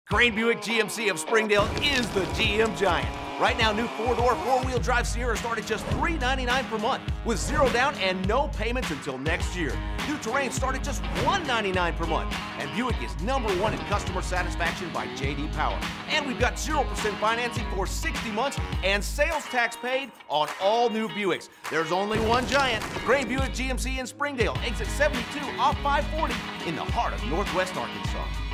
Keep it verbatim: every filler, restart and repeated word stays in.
Crain Buick G M C of Springdale is the G M Giant. Right now, new four-door, four-wheel drive Sierra start at just three ninety-nine per month with zero down and no payments until next year. New Terrain start at just one ninety-nine per month. And Buick is number one in customer satisfaction by J D Power. And we've got zero percent financing for sixty months and sales tax paid on all new Buicks. There's only one Giant, Crain Buick G M C in Springdale, exit seventy-two off five forty in the heart of Northwest Arkansas.